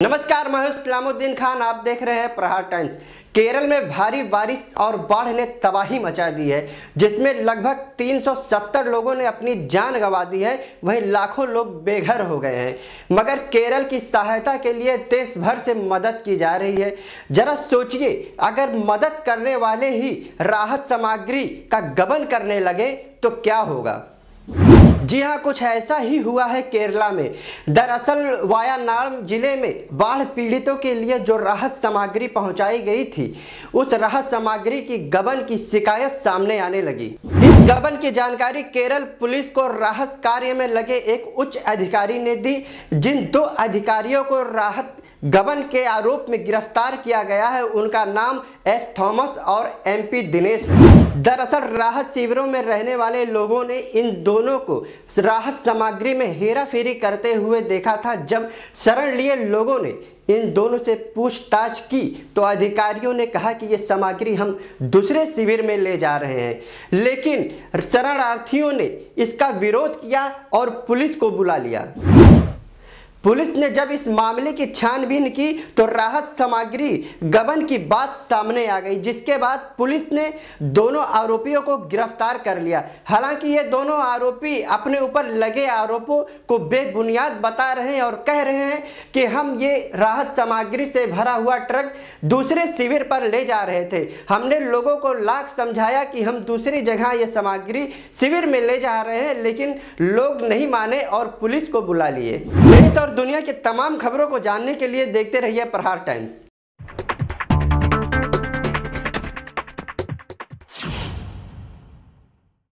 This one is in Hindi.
नमस्कार, मैं हूं इस्लामुद्दीन खान। आप देख रहे हैं प्रहार टाइम्स। केरल में भारी बारिश और बाढ़ ने तबाही मचा दी है, जिसमें लगभग 370 लोगों ने अपनी जान गंवा दी है। वहीं लाखों लोग बेघर हो गए हैं। मगर केरल की सहायता के लिए देश भर से मदद की जा रही है। जरा सोचिए, अगर मदद करने वाले ही राहत सामग्री का गबन करने लगे तो क्या होगा। जी हाँ, कुछ ऐसा ही हुआ है केरला में। दरअसल वायनाड जिले में बाढ़ पीड़ितों के लिए जो राहत सामग्री पहुंचाई गई थी, उस राहत सामग्री की गबन की शिकायत सामने आने लगी। इस गबन की जानकारी केरल पुलिस को राहत कार्य में लगे एक उच्च अधिकारी ने दी। जिन 2 अधिकारियों को राहत गबन के आरोप में गिरफ्तार किया गया है, उनका नाम एस थॉमस और MP दिनेश है। दरअसल राहत शिविरों में रहने वाले लोगों ने इन दोनों को राहत सामग्री में हेराफेरी करते हुए देखा था। जब शरण लिए लोगों ने इन दोनों से पूछताछ की तो अधिकारियों ने कहा कि ये सामग्री हम दूसरे शिविर में ले जा रहे हैं, लेकिन शरणार्थियों ने इसका विरोध किया और पुलिस को बुला लिया। पुलिस ने जब इस मामले की छानबीन की तो राहत सामग्री गबन की बात सामने आ गई, जिसके बाद पुलिस ने दोनों आरोपियों को गिरफ्तार कर लिया। हालांकि ये दोनों आरोपी अपने ऊपर लगे आरोपों को बेबुनियाद बता रहे हैं और कह रहे हैं कि हम ये राहत सामग्री से भरा हुआ ट्रक दूसरे शिविर पर ले जा रहे थे। हमने लोगों को लाख समझाया कि हम दूसरी जगह ये सामग्री शिविर में ले जा रहे हैं, लेकिन लोग नहीं माने और पुलिस को बुला लिए। देश और दुनिया की तमाम खबरों को जानने के लिए देखते रहिए प्रहार टाइम्स।